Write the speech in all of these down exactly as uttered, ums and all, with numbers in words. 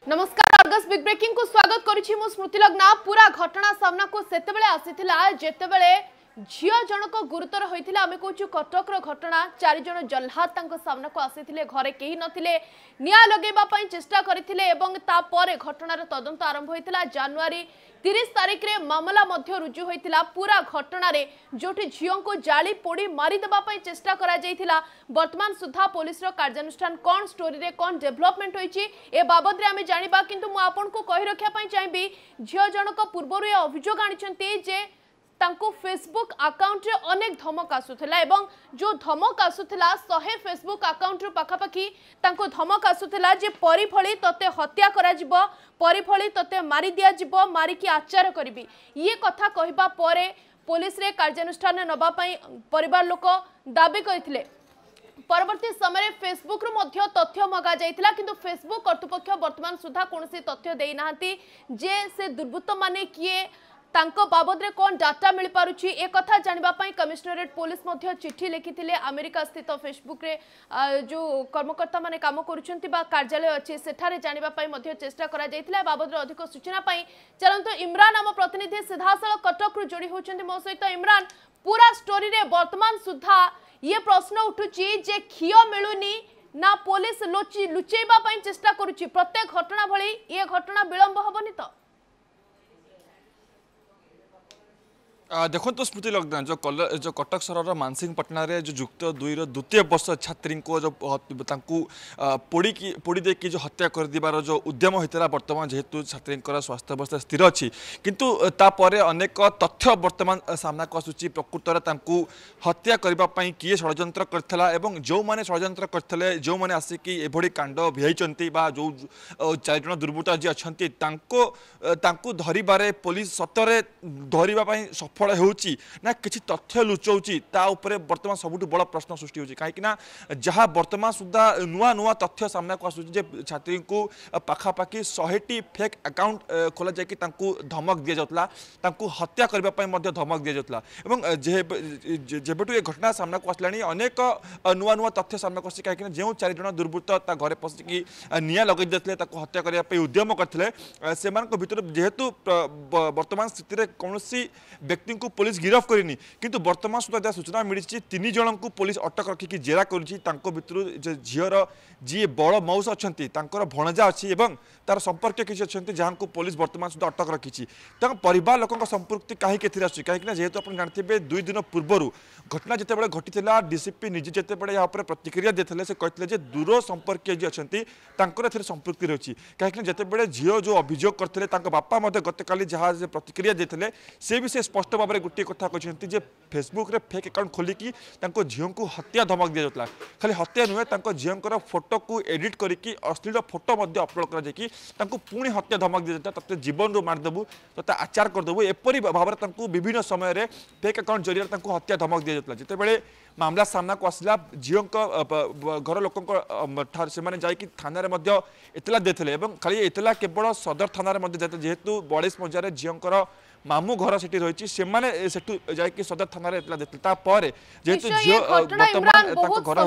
नमस्कार Argus big breaking को स्वागत करुछि मु स्मृति लग्ना। पूरा घटना सामना को सेतेबेले आसीथिला जेतेबेले झियो जनक गुरुतर होइथिला। आमे कहूछु कटक रो घटना। चारि जण जल्लाद तांको सामना को आसीथिले, घरे केही नथिले, निया लगेबा पई चेष्टा करिथिले एवं ता परे घटनार तदंत आरंभ होइथिला। जनवरी तीस तारिख रे मामला मध्य रुजु होइथिला पूरा घटना रे, जोठी झियो को जाली पोड़ी मारी देबा पई चेष्टा करा जाइथिला। वर्तमान सुधा पुलिस रो कार्यानुष्ठान कोन स्टोरी रे कोन डेवलपमेंट होइछि ए बाबद रे आमे जानिबा, किंतु मु आपन को कहि रखिया पई चाहबी झियो जनक पूर्वरु ए अभियोग आनिछंती जे तांको फेसबुक अकाउंट रे अनेक धमक आसुथिला एवं जो धमक आसुथिला सौ फेसबुक अकाउंट रो पाखापाखी तांको धमक आसुथिला जे परिफळी तते हत्या करा जिवो, परिफळी तते मारी दिया जिवो, मारी की आचार करबी। ये कथा कहिबा परे पुलिस रे कार्यानुष्ठान नबा पई परिवार लोक दाबी करथिले। परवर्ती समय फेसबुक रु मध्य तथ्य मगा जाइथिला, किंतु फेसबुक कर्तृपक्ष वर्तमान सुधा कोनसी तथ्य देई नाहंती जे से दुर्बृत्त माने किए, तांको बाबद रे कोन डाटा मिल पारुछि ए कथा जानिबा पई कमिश्नरेट पुलिस मध्य चिट्ठी लिखिथिले। अमेरिका स्थित फेसबुक रे जो कर्मकर्ता माने काम करूछंती बा कार्यालय अछि सेठारे जानिबा पई मध्य चेष्टा करा जाइथिला। बाबद रे अधिक सूचना पई चलंतो इमरान नाम प्रतिनिधि सीधासल कटक रु जोड़ी होछंती मो सहित। इमरान, पूरा स्टोरी रे वर्तमान सुधा ये प्रश्न उठुछि जे खियो मिलुनी ना पुलिस लुचि लुचेबा पई चेष्टा करूछि। प्रत्येक घटना भली ये घटना विलंब होबनी तो? देखो तो स्मृति लग्ना जो कल जो कटक सहर मानसिंह पटना रे जो युक्त दुई द्वितीय वर्ष छात्री को जो पोड़ी की पोड़ी दे की जो हत्या कर दिबार जो उद्यम होता वर्तमान जेहेतु छात्री स्वास्थ्य अवस्था स्थिर अच्छी, किंतु तापरे अनेक तथ्य वर्तमान सामना को आसूची। प्रकृत हत्या करने किए षड्यंत्र करथिला एवं जो माने षड्यंत्र करथिले, जो माने आसिकी एभली कांड भिहैचंती बा जो चारि जण दुर्बृत्त जी अछंती तांको तांको धरिबारे पुलिस सतरे धरिबा पई सफल होउची ना किछि तथ्य लुचौची, ता उपरे वर्तमान सबुठ बड़ प्रश्न सृष्टि होउची। काहे कि ना जहाँ वर्तमान सुधा नुआ नुआ तथ्य सामना को आसूची जे छात्री को पाखापाखि सौ फेक अकाउंट खोला जाए कि तांको धमक दिया जाउतला, तांको हत्या करबा पई मध्ये धमक दिया जाउतला एवं जेबेटु ए घटना सामना को आसलानी अनेक नुआ नुआ तथ्य सामना को आसी। काहे कि ना जेउ चारि जण दुर्बृत्त ता घरे पसिकी निया लगै देथले, ताको हत्या करबा पई उद्यम करथले, सेमानक भितर जेहेतु वर्तमान स्थिति रे कोनोसी व्यक्ति को पुलिस गिरफ करनी, किंतु वर्तमान सुधा सूचना मिली तीन जन को पुलिस अटक रखिकी जेरा कर झीर जी बड़ मौस अच्छा भणजा अच्छी और तार संपर्क किसी अच्छा जहाँ को पुलिस वर्तमान सुधा अटक रखी। परिवार लोक संपृक्ति कहीं आसूँ कहीं जेहेतु आप जानते दुई दिन पूर्वर घटना जिते घटी डीसीपी निजे जिते यहाँ प्रतिक्रिया देते से कहते दूर संपर्क जी अच्छा संपृक्ति रही। कहीं जिते झील जो अभियोग करते बापा गत काली जहाँ प्रतिक्रिया देते से भी से स्पष्ट भाव में गोटे कथा कहते फेसबुक रे फेक अकाउंट खोलिकी झील को हत्या धमक दि जाता। खाली हत्या नुहे झील फोटो को एडिट करके अश्लील फोटो अपलोड कर पुणी हत्या धमक दि जाता, ते जीवन रू मारदेबू, ते आचार करदेबू, एपरी भाव में विभिन्न समय फेक अकाउंट जरिए हत्या धमक दि जाता। जितेबाला मामला सामना को आसला झील घर लोक से थाना इतला देते खाली इतला केवल सदर थाना जेहेतु बयालीस मजार झील मामू घर सेठी रही से सदर थाना इतला देते जेहेतु झील वर्तमान घर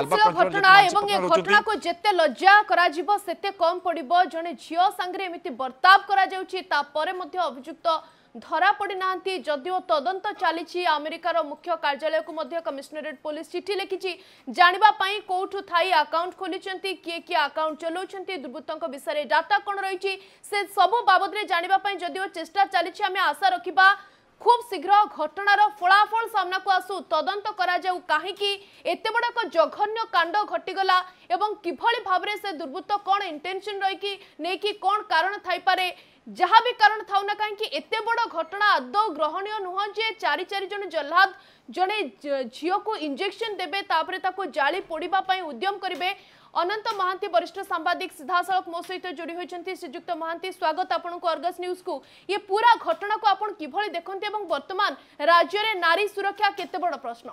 घटना को जेते लज्जा करा जिवो सेते कम पड़िबो। जने झील संगे एमिति बर्ताव करा जाउची तापरे मध्ये अभियुक्त धरा पड़ी नांती, जदिओ तदंत चली। अमेरिकार मुख्य कार्यालय को मध्य कमिश्नरेट पुलिस चिठी लिखी जानिबा पई कोठु थाई अकाउंट खोलिचंती, किए किए अकाउंट चलाउचंती, दुर्बृत्तों विषय डाटा कोन रही से सबु बाबद रे जानिबा पई जदिओ चेष्टा चली। आमे आशा रखिबा खूब शीघ्र घटनार फलाफल सामना को आसू, तदंत करा जाऊ कहीं एते बड़ एक जघन्य कांड घटीगला एवं किभली भाव से दुर्बृत्त कौन इंटेंशन रही नहीं कि कौन कारण थाई पारे, जहाँ भी कारण थाउ ना कहीं एते बड़ घटना आदौ ग्रहणीय नुह जे चारि चारि जन जल्लाद जड़े झील को इंजेक्शन देबे तापरे ताको जाली पोड़िबा पई उद्यम करिवे। अनंत महांती वरिष्ठ सांबादिक सीधासलख मो सहित जोड़ी होती। श्रीजुक्त महांती, स्वागत आपन को अर्गस न्यूज को। ये पूरा घटना को आपन किभली देखंती एवं वर्तमान राज्य रे नारी सुरक्षा केते बड़ प्रश्न?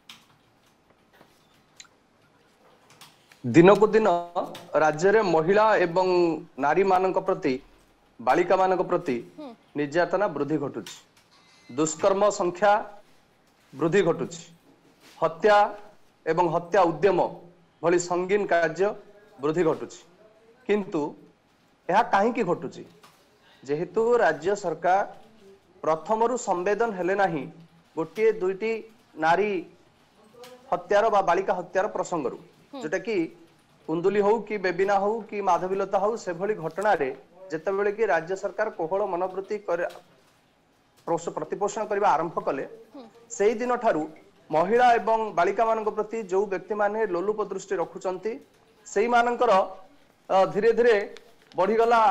दिन को दिन राज्य रे महिला एवं नारी मानक प्रति बालिका मानक प्रति निर्यातना वृद्धि घटुची, दुष्कर्म संख्या वृद्धि घटुची, हत्या एवं हत्या उद्यम भली संगीन कार्य वृद्धि घटुची, किंतु यह कहीं घटुची जेहेतु राज्य सरकार प्रथमरु संवेदन हेले नाही गोटे दुईटी नारी हत्यार बा बालिका हत्यार प्रसंगरु जोटा कि कुंदुली हो कि बेबिना हो कि माधवीलता हो से भली घटना रे जेतेबेले कि राज्य सरकार कोहल मनोवृत्ति प्रतिपोषण करने आरंभ कले से दिन ठारू महिला एवं बालिका मान प्रति जो व्यक्ति माने लोलुप दृष्टि रखुचंती से मानकर धीरे धीरे बढ़ीगला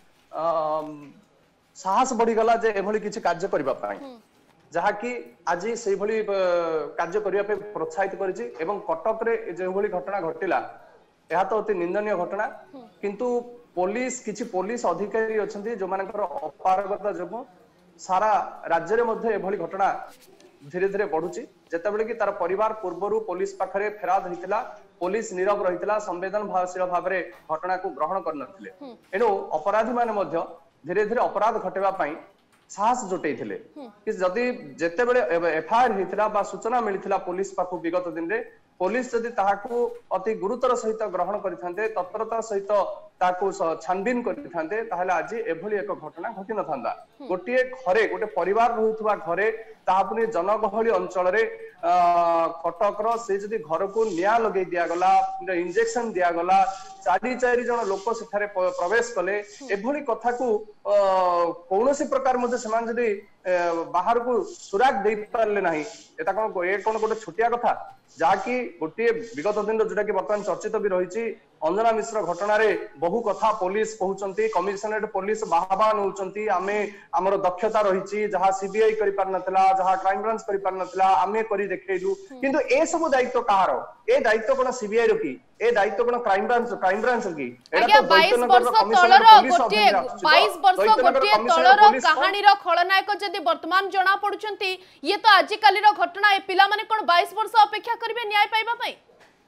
साहस बढ़ीगला जे एभली किछि कार्य करबा पाई जहाँकि आज से भली कार्य करने प्रोत्साहित करिछि एवं कटक रे जे भली घटना घटिला यह तो अति निंदनीय घटना किंतु पुलिस किछि पुलिस अधिकारी अछंती जो मानकर अपारगता जगो सारा राज्य रे मध्ये एभली घटना धीरे धीरे बढ़ुची जेतेबेले कि तार परिवार पूर्वरु पुलिस पाखरे फेराद होइतिला पुलिस नीरव रहितिला संवेदनशील भाव में घटना को ग्रहण करनथिले एनो अपराधी माने मध्ये धीरे धीरे अपराध घटेबा पई साहस जुटेइथिले कि जदि जेतेबेले एफआईआर होइतिला बा सूचना मिलिथिला पुलिस पाखु विगत दिन रे पुलिस जदि ताहाकू अति गुरुतर सहित ग्रहण करिथांते तत्परता सहित ताकू छानबीन करिथांते ताहले आज एभली एक घटना घटि न थांदा गोटे घरे गोटे परिवार रहुथबा घरे ताहापुनी जनगहली अंचल रे कटकर से जदि घर को निया लगे दिया गला इंजेक्शन दिया गला चारि चारि जन लोक सेठारे प्रवेश कले एभली कथा को कौनसी प्रकार मध्ये समान जदि बाहर को सुराग दे पारले नाही एता कोन ए कोन गोटे छोटिया कथा जाकि गोटे विगत दिन जोटा कि बर्तमान चर्चित भी रही अंजना मिश्र घटना रे बहु कथा पुलिस कहउचंती कमिशनरेट पुलिस बाहबा नउचंती आमे हमर दक्षता रही जहाँ सीबीआई करि पार नथला जहाँ क्राइम ब्रांच करि पार नथला आमे करि देखैलु किंतु ए सब दायित्व कहार ए दायित्व कोन सीबीआई रो की ए दायित्व कोन क्राइम ब्रांच क्राइम ब्रांच की एटा तो बाईस वर्ष तळर गोटे बाईस वर्ष गोटे तळर कहानी रो खलनायक जदी वर्तमान जणा पडुचंती ये तो आज काली रो घटना ए पिला माने कोन बाईस वर्ष अपेक्षा करिवे न्याय पाइबा पई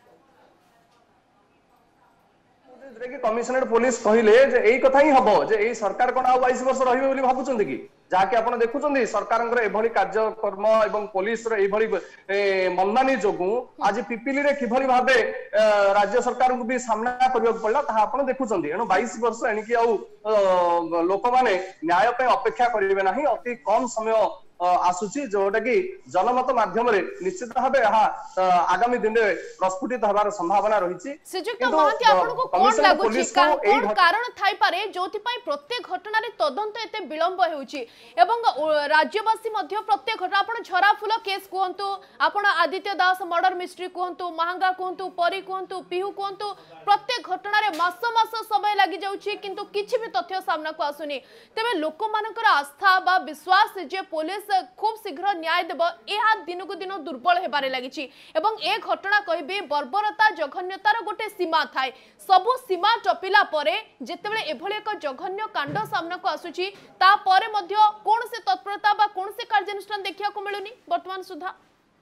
कमिशनरेट पुलिस कहले जे एई कथा ही हबो जे एई सरकार कोन आ बाईस वर्ष रहिबे बोली भाबुचंदी कि जाके आपण देखुचंदी सरकारंकर एभली कार्यक्रम एवं पुलिस रे एभली मनमानी जोगु आज पिपिली रे किभली भाबे राज्य सरकार को भी सामना करबा पड़ला ता आपण देखुचंदी एनो बाईस वर्ष एनिकी आ लोक माने न्याय पे अपेक्षा करिवे नाही अति कम समय आसुची जोटा कि जनमत माध्यम रे निश्चित भाबे आगामी दिन रे प्रस्फुटित हबार संभावना रही श्रीजुक्त महांती आपन को कोन लागुची कोन कारण थाई पारे जोथि पई प्रत्येक घटना रे तदंत एते विलंब हेउची एवं राज्यवासी मध्य प्रत्येक घटना आपन झरा फुल केस कोहंतु आपन आदित्य दास मर्डर मिस्ट्री कोहंतु महंगा कोहंतु परी कोहंतु पिहु कोहंतु प्रत्येक घटना रे मास मास समय लागि जाउची किंतु किछि भी तथ्य सामना को आसुनी तबे लोक मानकर आस्था बा विश्वास जे पुलिस खूब शीघ्र न्याय देव यह दिन को दिन दुर्बल हेबारे लागिछि एवं ए घटना कहबे बर्बरता जघन्यतार गोटे सीमा थाए सबु सीमा टपिला परे जेतेबेले एभले एक जघन्य कांड सामना को आसुछि ता परे मध्य कोन से तत्परता बा कोन से कार्यानुष्ठान देखिया को मिलुनी वर्तमान सुधा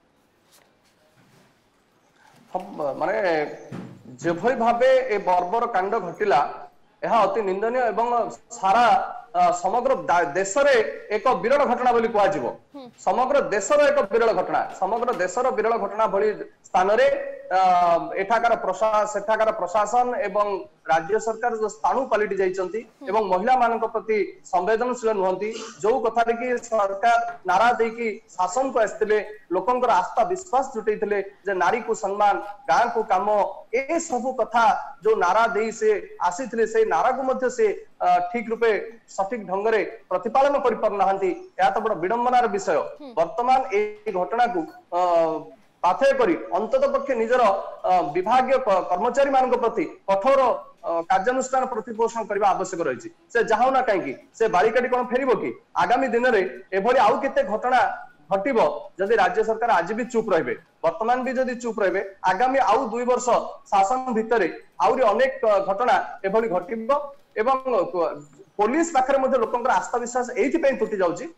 माने जेभई भाबे ए बर्बर कांड घटिला यह अति निंदनीय एवं सारा समग्र देश रे एक विरल घटना बोली कुआजिबो समग्र देशर एक विरल घटना समग्र देशर विरल घटना भली स्थान रे एठाकार प्रशासन सेठाकार प्रशासन एवं राज्य सरकार जो स्थाणु पलटि जाइचंती एवं महिला मानक प्रति संवेदनशील नुहंती जो कथा कि सरकार नारा दे कि शासन को आस्थिले लोकंकर आस्था विश्वास जुटैथिले जे नारी को सम्मान गां को काम ए सब कथा जो नारा दे से आसीथिले से नारा को मध्य से ठीक रूपे सठिक ढंग रे प्रतिपालन करि पार नाहंती या तो बड़ विडंबनार विषय वर्तमान ए घटना को पाथय करी अंतत पक्षे निजर विभागीय कर्मचारी मान प्रति कठोर कार्यानुष्ठान प्रतिपोषण करने आवश्यक रही से जाऊ ना कहीं से बालिकाटी कौन फेर कि आगामी दिन में एभली आउ केते घटना घटिबो जदि राज्य सरकार आज भी चुप रहिबे वर्तमान भी जदि चुप रहिबे आगामी आउ दुई वर्ष शासन भितरे आउरी अनेक घटना एभली घटिबो एवं पुलिस पाखरे मध्ये लोकंकर आस्था विश्वास एथि पई टूटी जाउची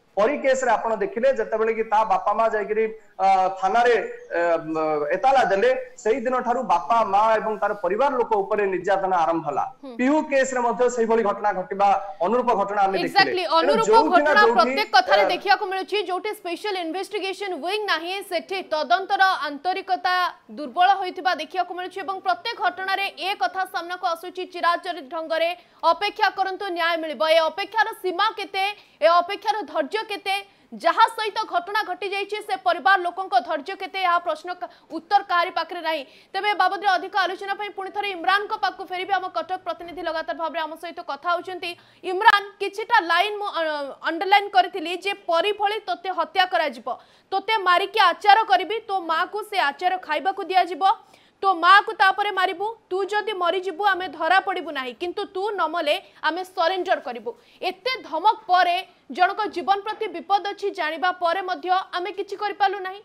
परी केस रे आपण देखिले जतबेले कि ता बापा माँ जाइकरी थाना रे एताला देले सेही दिन ठारू बापा माँ एवं तार परिवार लोक ऊपर निर्यातना आरंभ हला पिहू केस रे मध्ये सेही भली घटना घटिबा अनुरूप घटना आमे देखिले एक्जेक्टली अनुरूप घटना प्रत्येक कथारे देखिया को मिलुची जोटी स्पेशल इन्वेस्टिगेशन विंग नाही सेठी तदंतर आंतरिकता दुर्बल होइतिबा देखिया को मिलुची एवं प्रत्येक घटना रे ए कथा सामना को आसुची चिराचरित ढंग रे अपेक्षा करंतु न्याय मिलिबो ए अपेक्षार सीमा केते ए अपेक्षार धैर्य केते जहा सहित घटना घटी जाइए से परिवार लोकों धैर्य केते यह प्रश्न उत्तर काहारी पाखरे नहीं तेबे बाबद अधिक आलोचना पुणी थे इमरान को पाक फेरबी आम कटक प्रतिनिधि लगातार भाव में आम सहित कथा होचंती इमरान किछिटा लाइन मु अंडरलाइन करथिली जे परी भली तोते हत्या करा जिवो तोते मारिकी आचार करबी तो मां को से आचार खाइबा को दिया जिवो तो माँ को तापरे मारिबू तू जदि मरी जिबू आमे धरा पड़िबू नाही किंतु तू नमले आमे सरेंडर करिबू एते धमक परे जनक जीवन प्रति विपद अछि जानिबा परे मध्य आमे किछि करि पालु नाही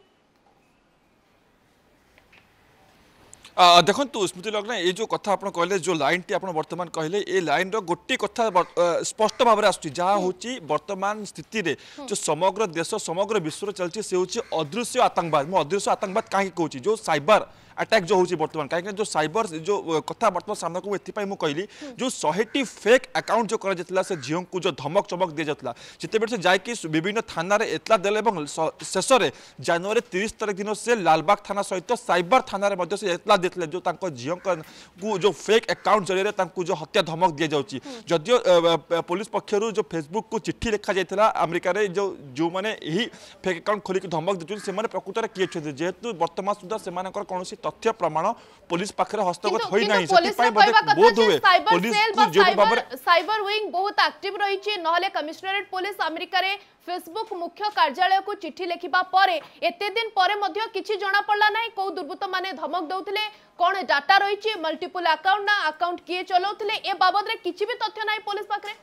देखो स्मृति लग्न ये जो कथा आप कहले जो लाइन टी आप बर्तमान कहले ये लाइन रो गोटे कथा स्पष्ट भाव में आसुची जहाँ होची वर्तमान स्थिति रे जो समग्र देश समग्र विश्व चलती से होची अदृश्य आतंकवाद मो अदृश्य आतंकवाद कहीं कहूँ जो साइबर अटैक जो होची वर्तमान कहीं जो साइबर जो कथा वर्तमान सामना को एथि मु कहली जो सहेटी फेक अकाउंट जो करा जतला से झियो को जो धमक चमक दे जतला जिते से जाय कि विभिन्न थाना रे एतला देले एवं शेष रे जनवरी तीस तारिख दिन से लालबाग थाना सहित साइबर थाना रे मध्य से एतला देतले जो तांको झियो को जो फेक अकाउंट जरिए तांको जो हत्या धमक दिया जाउची जदियो पुलिस पक्षरु जो फेसबुक को चिट्ठी लिखा जायतला अमेरिका रे जो जो माने एही फेक अकाउंट खोली के धमक देचुन से माने प्रकृत रे किए छथि जेहेतु वर्तमान सुधा से मानकर कोनोसी तथ्य प्रमाण पुलिस पाखरे हस्तगत होई नाही सेति पई बोध हुए पुलिस जो बाबर साइबर विंग बहुत एक्टिव रही छि नहले कमिश्नरेट पुलिस अमेरिका रे फेसबुक मुख्य कार्यालय को चिट्ठी लिखिबा परे एते दिन परे मध्य किछि जणा पड़ला नाही को दुर्बृत्त माने धमक दउथिले कोन डाटा रही छि मल्टीपल अकाउंट ना अकाउंट किए चलौथिले ए बाबद रे किछि भी तथ्य नाही पुलिस पाखरे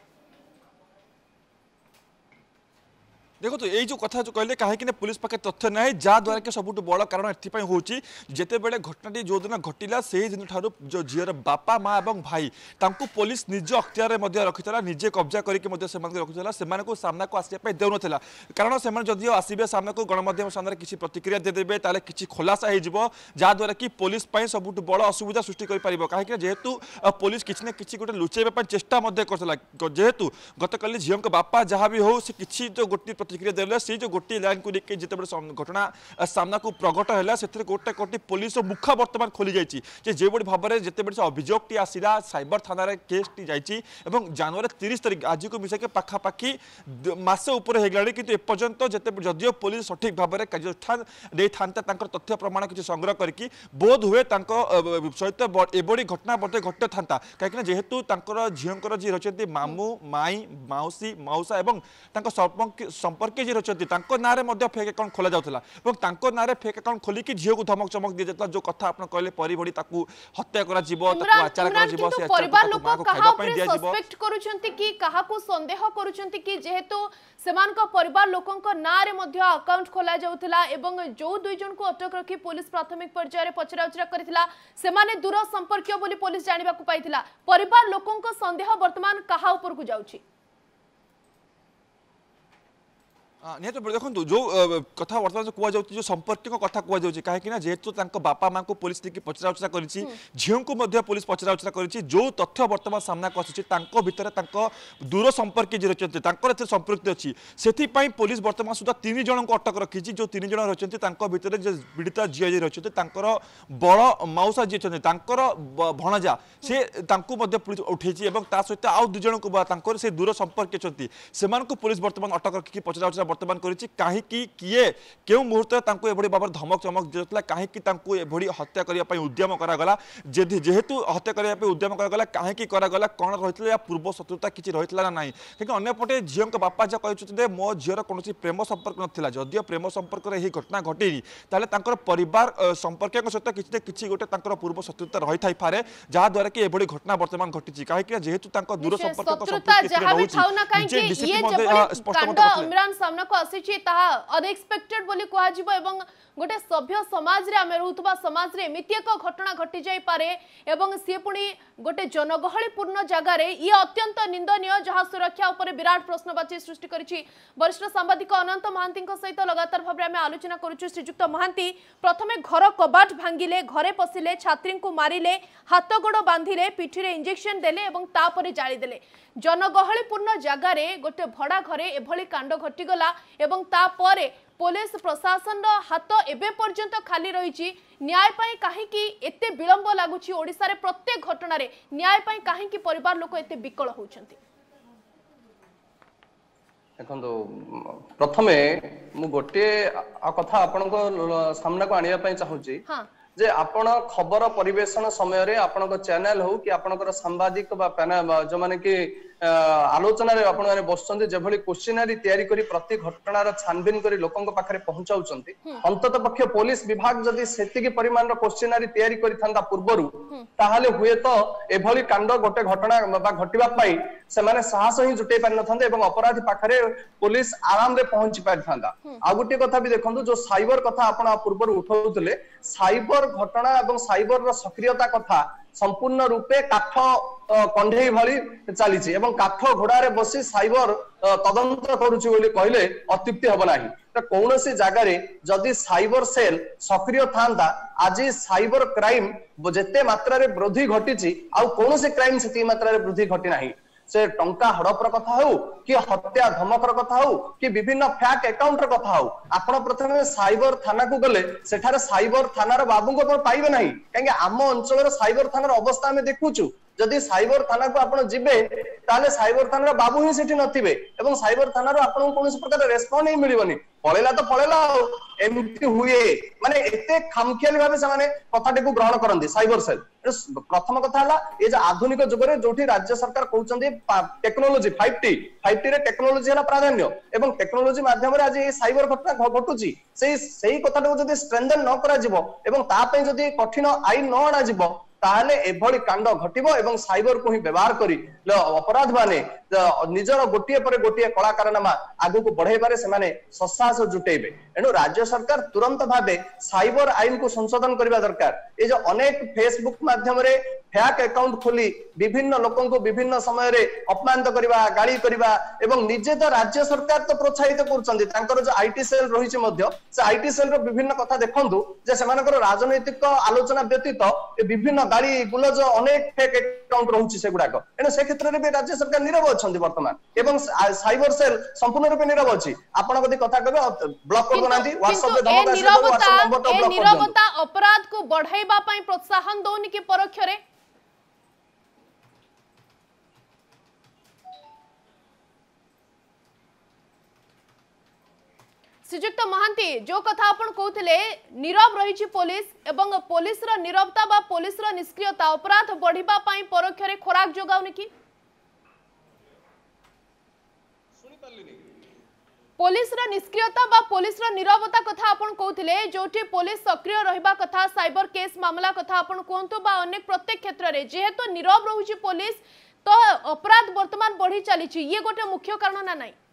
देखो तो यही जो कथा जो कहले कहीं पुलिस पाखे तथ्य ना जहाद्वारा कि सब बड़ कारण एपाई होची जितेबले घटनाटी जो दिन घटिला से दिन ठार जो झीर बापा माँ और भाई तांको पुलिस निज अख्तियार रखी निजे कब्जा करके रखुला से सामना को आसपा देउ नथिला कारण से जदियो आसबे सामना को गणमाध्यम सामने किसी प्रतिक्रिया देदेबे ताले किसी खुलासा हो जहाद्वारा कि पुलिस सब बड़ असुविधा सृष्टि कर कहीं जेहेतु पुलिस किसी न किसी गोटे लुचेबा चेष्टा करता जेहेतु गतकाली झील बापा जहाँ भी हो से किसी जो गोटे प्रतिक्रिया देले से जो गोटे लाइन को लेके जिते घटना सामना को प्रकट है से गोटे गोटे पुलिस मुखा वर्तमान खोली जाइए जे बड़ी भाव में जिते से अभियोग टी आसला साइबर थाना केस टी जाइए जनवरी तीस तारिख आज को मिसाके पाखापाखि मसे उपर होगला कि एपर्यंत जिते जदियो पुलिस सठिक भाव में कार्यानुष्ठान नहीं था तथ्य प्रमाण किसी संग्रह करके बोध हुए सहित एभली घटना बोधे घटे था कहीं जेहेतु झीर जी रही मामू माई मौसी मौसा और संपर्क जी रही ना फेक अकाउंट खोल जाता ना फेक अकाउंट खोलिकी झील को धमक चमक दी जाता जो कथा आप कहले परी भड़ी हत्या करा जिवो आचार करा जिवो से परिवार लोक कहा ऊपर सस्पेक्ट करूछंती कि कहा को संदेह करूछंती कि जेहेतु सेमान का परिवार लोकों को ना रे मध्य अकाउंट खोला जाउथला एवं जो दुई जन को अटक रखी पुलिस प्राथमिक पर्याय रे पचराउचरा करथिला सेमाने दूर संपर्क बोली पुलिस जानिबा को पाइथिला परिवार लोकों को संदेह वर्तमान कहा ऊपर को जाउची निहत देखो जो कथा बर्तमान कहु जो संपर्क कथा कहु कहीं जेहेतु बापा माँ को पुलिस लेकिन पचराउचरा कर झील को पुलिस पचराउचरा कर जो तथ्य बर्तमान सामना को आसूँ भितर दूर संपर्क जी रही संपृक्ति अच्छी से पुलिस बर्तमान सुधा तीन जन को अटक रखी जो तीन जन रही भितर जो पीड़िता झील जी रही बड़ मौसा जी अच्छा भणजा से पुलिस उठे सहित आउ दुज को से दूर संपर्क अच्छी से पुलिस बर्तमान अटक रखिकी पचराउचरा वर्तमान करिछि काहे कि किए केउ मुहूर्त तांको एभडी बाबर धमक चमक देतला काहे कि तांको एभडी हत्या करिया पई उद्यम करा गला जेहेतु हत्या करिया पई उद्यम करा गला काहे कि करा गला कोन रहितले या पूर्व शत्रुता किछि रहितला ना नाही कि अन्य पटे झियंक बापा जा कहउछते मो झियर कोनोसी प्रेम संपर्क नथिला जदियो प्रेम संपर्क रे ही घटना घटेनी ताले तांकर परिवार संपर्कक सहित किछि किछि गोटे तांकर पूर्व शत्रुता रहि थाई पारे जा द्वारा कि एभडी घटना वर्तमान घटिछि काहे कि जेहेतु तांको दूर संपर्क शत्रुता जहां भी थाउ ना काहे कि ये जबड़ी कांड इमरान सामना सामना को आसी ताहा अनएक्सपेक्टेड बोली कहा जिवो एवं गोटे सभ्य समाज रे आमे रहउतबा समाज रे एमिति एक घटना घटी जाई पारे एवं से पुणी गोटे जनगहलीपूर्ण जगार ये अत्यंत निंदनीय जहाँ सुरक्षा उपर विराट प्रश्नवाची सृष्टि करिछि। वरिष्ठ सांबादिक अनंत महांती सहित लगातार भाव में आलोचना करुछु। श्रीजुक्त महांती प्रथमे घर कबाट भांगिले, घरे पशिले, छात्री को मारिले, हाथ गोड़ बांधिले, पिठी इंजेक्शन देले एवं तापरे जाली देले। जनगहलीपूर्ण जगार गोटे भड़ा घरे एभली कांड घटीगला एवं तापरे पुलिस प्रशासन हाथ एबे पर्यंत खाली रही। न्याय पाई काहेकि एते विलंब लागुछि? ओडिसा रे प्रत्येक घटना रे न्याय पाई काहेकि परिवार लोक एते विकल होउछंती? देखो प्रथमे मु गोटे कथा आपनको सामना को आनिया पई चाहूची हां जे आपण खबर परिवेशन समय रे आपनको चैनल हो कि आपनकर सांबादिक बा पैनल जो माने कि आलोचना रे आपण माने बसचंती जे भली क्वेश्चनरी तयारी करी प्रति घटनार छानबीन करी लोकंक पाखरे पहुंचाउचंती। अंतत पक्ष पुलिस विभाग जदी सेतिकी परिमाण रो क्वेश्चनरी तयारी करी थांदा पूर्वरु ताहाले हुए तो एभली कांड गोटे घटना बा घटिबा पई से माने साहस ही जुटै पारि नथांदे एवं अपराधी पाखरे पुलिस आराम रे पहुंची पारि थांदा। आ गुटे कथा भी देखंतु जो साइबर कथा आपण पूर्वरु उठाउतले साइबर घटना एवं साइबर रो सक्रियता कथा संपूर्ण रूपे काठ कंढे भली चली एवं काठ घोड़ा बसी साइबर तदंत करुची बोली कहले अत्युक्ति हब नाही। तो कौन सी जगह रे जदि साइबर सेल सक्रिय था आज साइबर क्राइम जेते मात्रा रे वृद्धि घटी आ कौन सी क्राइम से मात्रा रे वृद्धि घटी नाही। से टंका हड़पर कथा हो कि हत्या धमकर कथा हो कि विभिन्न फैक अकाउंट कथा हो आपण प्रथमे साइबर थाना को गले सेठारे साइबर थानार बाबू को पाइबे नाही। कहीं आम अंचल साइबर थानार अवस्था आम देखुचु जदि साइबर थाना को आपण जिबे ताले साइबर थानार बाबू ही सेठी नथिबे एवं साइबर थानार आपण कोनोसी प्रकार रेस्पॉन्ड ही मिलिबनी। पळेला तो पळेला एमती हुए माने एते खामखियाली भाबे से माने कथाटी को ग्रहण करंदी साइबर सेल। प्रथम कथा हला ए जे आधुनिक जुग रे जोठी राज्य सरकार कहउचंदी technology five T five T रे टेक्नोलॉजी हला प्राधान्य एवं टेक्नोलॉजी माध्यम रे आज ए साइबर घटना घटुची सेही सेही कथाटा जदि स्ट्रेंथन न करा जिवो एवं ता पे जदि कठिन आईन न आना जिवो ताहले एभली कांड घटिबो एवं साइबर को ही व्यवहार करी अपराध माने निजर गोटिए पर गोटिए कला कारनामा आगु को बढ़ाइबारे से माने ससाहस जुटेबे। एनु राज्य सरकार तुरंत भाबे साइबर आईन को संशोधन करबा दरकार। ए जो अनेक फेसबुक माध्यम रे फैक अकाउंट खोली विभिन्न लोकों को विभिन्न समय रे अपमानित करबा गाली करबा एवं निजे तो राज्य सरकार तो प्रोत्साहित करछंदी तांकर जो आईटी सेल रहिছে मध्य से आईटी सेल रो विभिन्न कथा देखंदु जे सेमानकर राजनैतिक आलोचना व्यतीत विभिन्न गाली गुलज अनेक फेक अकाउंट रहउछि सेगुडाक। एनु से क्षेत्र रे भी राज्य सरकार नीरव अछंदी वर्तमान एवं साइबर सेल संपूर्ण रूप नीरव अछि। आपण कदी कथा कहबे ब्लॉक कर बनांती व्हाट्सएप पे धमक आसी व्हाट्सएप नंबर तो ब्लॉक कर दियंती। नीरवता अपराध को बढ़ाइबा पई प्रोत्साहन दोनि कि परोक्ष रे? श्रीजुक्त महांती जो कथा आपण कहते नीरव रही पुलिस एवं पुलिस रो नीरवता बा पुलिस रो निष्क्रियता अपराध बढ़िबा पई परोक्ष रे खोराक जोगाउनी कि? सुनि पालिनी पुलिस रो निष्क्रियता बा पुलिस रो नीरवता कथा आपण कहते जोठी पुलिस सक्रिय रहिबा कथा साइबर केस मामला कथा आपण कहंतु बा अनेक प्रत्येक क्षेत्र रे जेहेतु नीरव रहुची पुलिस तो अपराध वर्तमान बढ़ी चली ये गोटे मुख्य कारण ना नाही?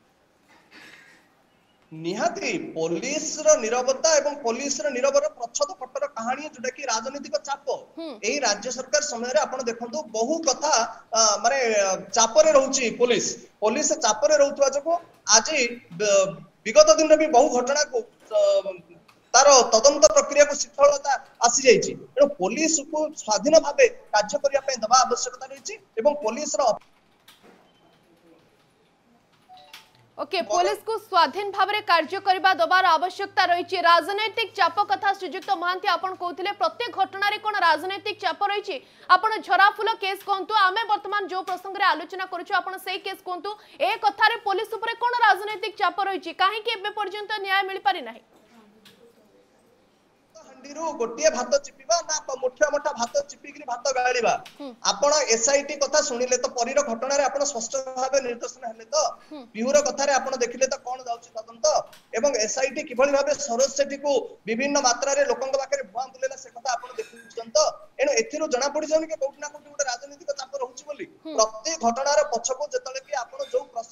निहाती पुलिस रो निरवता एवं पुलिस रो निरवर प्रच्छद पटर कहानी जोटा कि राजनीतिक चाप एही राज्य सरकार समय रे आपण देखंतु बहु कथा माने चाप रे रहउची पुलिस पुलिस चाप रे रहउतवा जको आज विगत दिन रे भी बहु घटना को तार तदंत प्रक्रिया को सफलता आसी जाईची। एनो पुलिस को स्वाधीन भाबे कार्य करिया पय दबा आवश्यकता रहिची एवं पुलिस रो ओके okay, पुलिस को स्वाधीन भाव में कार्य करबा दबार आवश्यकता रही। राजनैतिक चाप कथा श्रीजुक्त महांती आपण कहते प्रत्येक घटना रे कोन राजनैतिक चाप रही? आपण झराफुल केस कहतु आमे वर्तमान जो प्रसंग रे आलोचना करूछु आपण सेही केस कहतु ए कथा रे पुलिस ऊपर कोन राजनैतिक चाप रही काहे कि एबे पर्यंत न्याय मिल पारि नाही? हंडीरू गोटिए भात चिपिबा ना मुठिया मोठा भात चिपिकरी भात गाळिबा आपण एसआईटी कथा सुनिले तो परीर घटना रे आपण स्पष्ट भाबे निर्देशन हेले तो पिहुर कथा रे आपण देखिले तो कोन जाउची तदंत एवं एसआईटी किभली भाबे सरोज सेठी को विभिन्न मात्रा रे लोकंग बाकरे भुआ बुलेला से कथा आपण देखुछन तो एनो एथिरो जना पड़ी जाउनी के कोठना कोठी गोटे राजनीतिक चाप रहउची बोली प्रत्येक घटना रे पछको जेतले कि आपण जो प्रश्न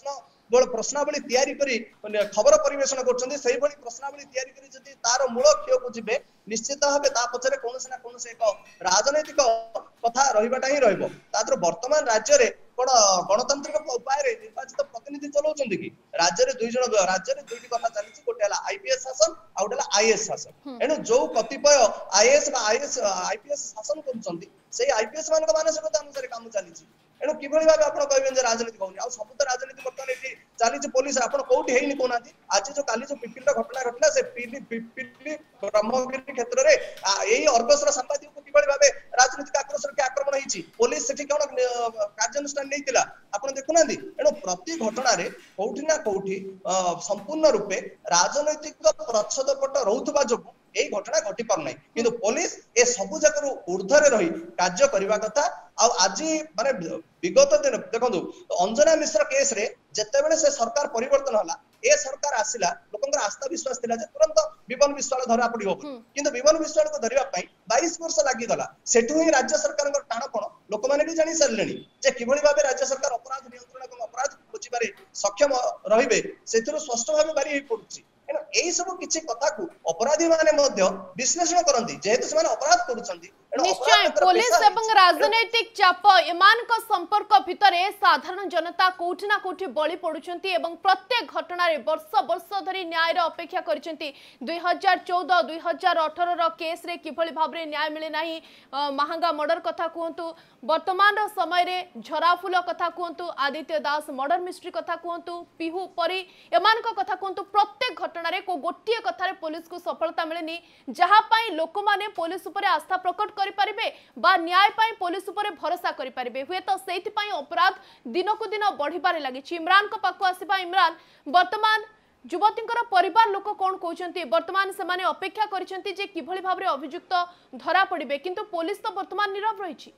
बोल प्रश्नावली तैयारी करी खबर परिवेशन करछन्ती सेही भली प्रश्नावली तैयारी करी जदि तार मूल क्षय को जिबे निश्चित भाबे ता पछरे कोनसे ना कोनसे एक राजनैतिक कथा रहिबाटा ही रहइबो तादर वर्तमान राज्य रे कोन गणतांत्रिक उपाय रे निर्वाचित प्रतिनिधि चलाउछन्ती कि राज्य रे दुई जण राज्य रे दुईटी कथा चलीछि गोटे हला आईपीएस शासन आ गोटे हला आईएएस शासन एनु जो कतिपय आईएएस बा आईएएस आईपीएस शासन करछन्ती सेही आईपीएस मानक मानसिकता अनुसार काम चलीछि एनु किभଳି भाबे आपण कहबेन जे राजनीति होनी आ सब तो राजनीति वर्तमान एठी चलीछि पुलिस आपण कोठी हेइनी कोनाती आज जो काली जो पिपिलटा घटना घटला से पिली पिपिली ब्रह्मगिरी क्षेत्र रे एही अर्गसर संपादक को किभଳି भाबे राजनीतिक आक्रोश के आक्रमण हेइछि पुलिस सेठी कोन कार्यानुष्ठान नैतिला आपण देखुनांदी एनु प्रति घटना रे कोठी ना कोठी संपूर्ण रूपे राजनैतिक प्रच्छदपट रहउतबा जोगु এই ঘটনা ঘটি পার নাই কিন্তু পুলিশ এ সবু জায়গার ঊর্ধ্বরে রহি কার্য করিবা কথা আর আজি মানে বিগত দিন দেখন্তু অঞ্জনা মিশ্র কেস রে যেতেবেলে সে সরকার পরিবর্তন হলা ए सरकार आसिला लोकंकर आस्था विश्वास थिला जे तुरंत विमान विश्वाल धरा पड़िबो किंतु विमान विश्वाल को धरिबा पई बाईस वर्ष लागि गला सेठु ही राज्य सरकार को टाण कोन लोक माने भी जानि सरलेनी जे किभଳି भाबे राज्य सरकार अपराध नियंत्रण एवं अपराध बुझिबारे सक्षम रहिबे सेथुर स्पष्ट भाबे बारी हे पडुची एनो एई सब किछि कथा को अपराधी माने मध्य विश्लेषण करंती जेहेतु से माने अपराध करूछंती निश्चय पुलिस एवं राजनैतिक चाप एमान को संपर्क भितरे साधारण जनता कोठी ना कोठी बळी पडुछंती एवं प्रत्येक घटना रे वर्ष वर्ष धरी न्याय रे अपेक्षा करिसंती दुई हजार चौदह दुई हजार अठारह रो केस रे किभଳି भाबरे न्याय मिले नाही महांगा मर्डर कथा कहंतु वर्तमान रो समय रे झराफुल कथा कहंतु आदित्य दास मर्डर मिस्ट्री कथा कहंतु पिहू परी एमान को कथा कहंतु प्रत्येक घटना रे को गोटिए कथा रे पुलिस को सफलता मिलेनी जहा पई लोक माने पुलिस ऊपर आस्था प्रकट करि परिबे बा न्याय पई पुलिस ऊपर भरोसा करि परिबे हुए तो सेति पई अपराध दिन को दिन बढ़िबारे लागि इमरान को पाखो आसीबा इमरान वर्तमान युवतींकर परिवार लोक कौन कहते वर्तमान से माने अपेक्षा करिसेंती जे किभଳି भाबरे अभियुक्त धरा पड़िबे किंतु पुलिस तो वर्तमान नीरव रहिछि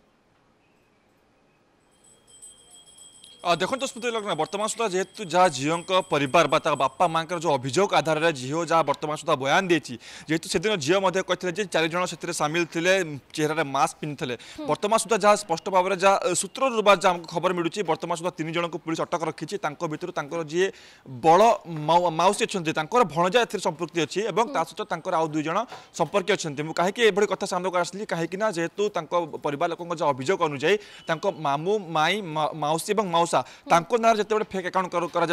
देखो स्मृति लग्न वर्तमान सुधा जेहेतु जहाँ झीओं परिवार बापा माँ जो अभियोग आधार में झीओ जहाँ वर्तमान सुधा बयान देती जेहेतु से दिन झीओ कहते चार जन से सामिल थे चेहरा मास्क पिंधे वर्तमान सुधा जहाँ स्पष्ट भाव में जहाँ सूत्र जहाँ खबर मिलूँ वर्तमान सुधा तीन जन को पुलिस अटक रखी भर जी बड़ माउसी अच्छा भणजा ए संपृक्ति अच्छी और सहित आउ दुई जन संपर्क अच्छा कहीं कथा सामने को आसली कहीं जेहेतु परिवार लोक अभियोग अनुजाई मामू माई माउसी और माउसा ना जिते फेक अकाउंट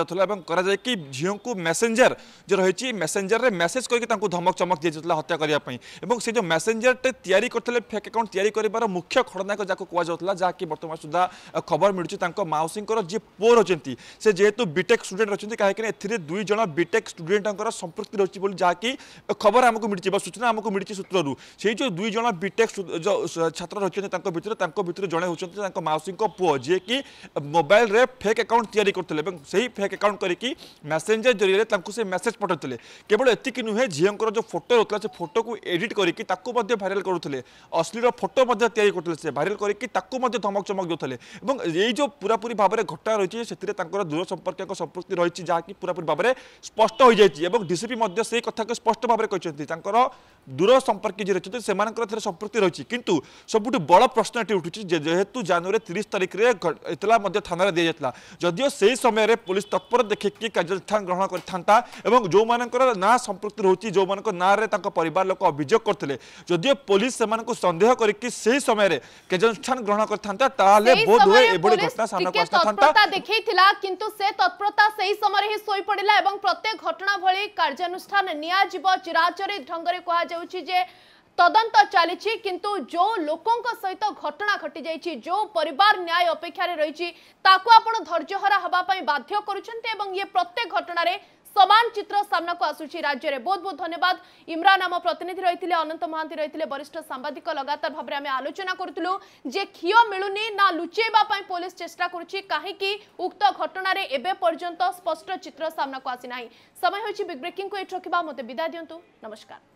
करा झीओ को मेसेंजर जो रही मेसेंजर रे मेसेज करके धमक चमक दी हत्या करने से जो मेसेंजर तैयारी करते फेक अकाउंट तैयारी कर मुख्य खड़नायक जहाँ कहला जहाँकि बर्तमान सुधा खबर मिलूँ माउसी जी पुओ रही से जेहेतु बीटेक स्टूडेंट रही कहीं दुई जन बीटेक स्टूडेंट संपृक्ति रही जहाँकि खबर आमको मिली सूचना आमको मिली सूत्रु से जो दुई जन बीटेक जो छात्र रही भर जड़े होती माउसी पुओ जी कि मोबाइल रे फेक अकाउंट तैयारी करते से फेक अकाउंट करके मेसेंजर जरिए से मेसेज पठाते केवल एतिक नुहे झीओं जो फोटो होता से फोटो को एडिट करके भाइराल करुले अश्लील फोटो तैयारी करते भाइराल करके धमक चमक दूसरे और ये जो पूरापूरी भाव में घटना रही है दूर संपर्क संपृक्ति रही जहाँकि पूरापूरी भाव में स्पष्ट हो जाए डीसीपी से कथा को स्पष्ट भाव में कहते दूर संपर्क जी रही से संपृक्ति रही किंतु सबुठ बड़ प्रश्न उठुची जेहेतु जनवरी तीस तारिख में इतला थाना दी जाता जदियो से समय पुलिस तत्पर देखिए कार्यानुष्ठान ग्रहण करता जो मानकर ना संपृक्ति रोचे जो मान ना परिवार लोक अभियोग करते जदियो पुलिस से संदेह करके से समय कार्यानुष्ठान ग्रहण करता बोध हुए एभली घटना सामने तत्परता देखैथिला किंतु से तत्परता सही समय ही सोई पड़िला एवं प्रत्येक घटना भली कार्यानुष्ठान निया जीव चिराचरी ढंगरे कहा जाउछि जे तदंत चली किंतु जो लोकों सहित घटना घटी जाइए जो परिवार न्याय अपेक्षा रही आपण धैर्यहरा हवाई बाध्य करुँचे ये प्रत्येक घटना रे समान चित्र सामना को आसुची राज्य में बहुत बहुत धन्यवाद इमरान आम प्रतिनिधि रही अनंत महांती रही वरिष्ठ सांबादिक लगातार भाव में आलोचना करूँ जे क्षीय मिलूनी ना लुचेबा पुलिस चेष्टा करुच्ची कहीं उक्त घटना रे एबे पर्यंत स्पष्ट चित्र सामना को आसी ना समय होछि बिग ब्रेकिंग को एठ रखिबा मते विदाय दियंतु नमस्कार।